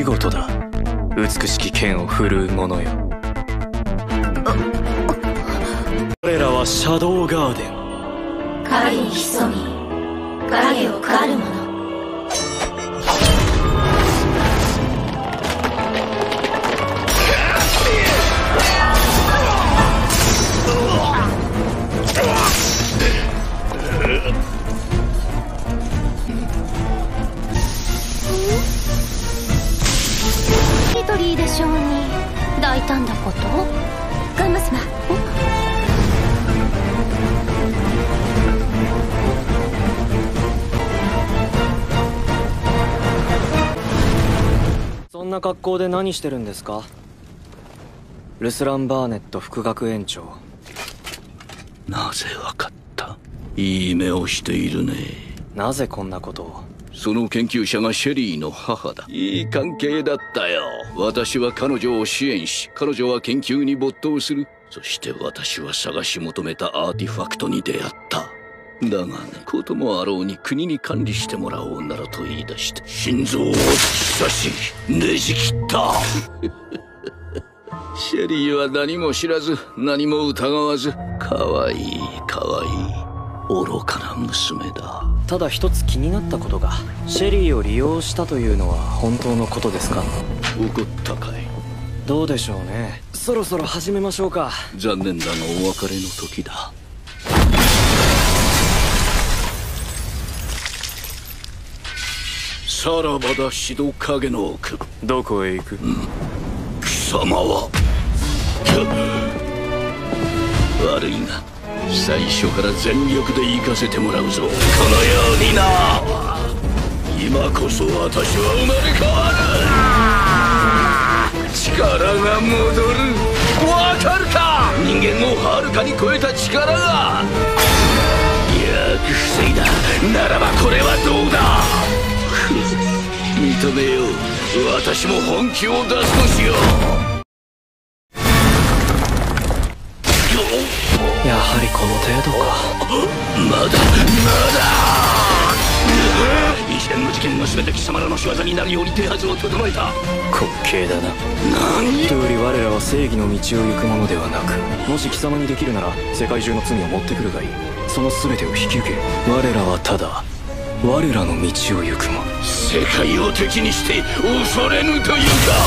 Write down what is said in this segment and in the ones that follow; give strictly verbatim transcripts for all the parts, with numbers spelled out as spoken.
見事だ。美しき剣を振るう者よ。我らはシャドウガーデン。 影に潜み影を狩る者。 ニトリーでしょうに大胆なこと。ガンマ様。 そんな格好で何してるんですか？ルスラン・バーネット副学園長。 なぜわかった？いい目をしているね。 なぜこんなことを？ その研究者がシェリーの母だ。いい関係だったよ。私は彼女を支援し、彼女は研究に没頭する。そして私は探し求めたアーティファクトに出会った。だがね、こともあろうに国に管理してもらおうならと言い出して、心臓を突き刺しねじ切ったシェリーは何も知らず何も疑わず、かわいいかわいい愚かな娘だ。 ただ一つ気になったことが、シェリーを利用したというのは本当のことですか？ 怒ったかい？ どうでしょうね。そろそろ始めましょうか。 残念だがお別れの時だ。さらばだ、シド影の奥。 どこへ行く？うん、 貴様は悪いが最初から全力で行かせてもらうぞ。このようにな。今こそ私は生まれ変わる。力が戻る。わかるか？人間をはるかに超えた力が。よく防いだ。ならばこれはどうだ？認めよう。私も本気を出すとしよう。 やはりこの程度か。 まだまだ一連の事件が全て貴様らの仕業になるように手はずを整えた。 滑稽だな。 何とより我らは正義の道を行くものではなく、もし貴様にできるなら世界中の罪を持ってくるがいい。その全てを引き受け。我らはただ我らの道を行くも。 世界を敵にして恐れぬというか。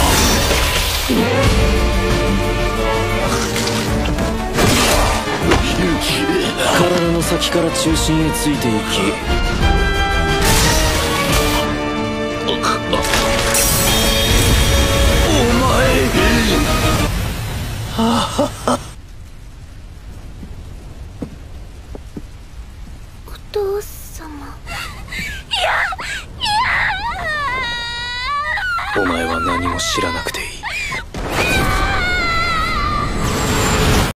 体の先から中心へついていき、 お前お父様。 お前は何も知らなくていい。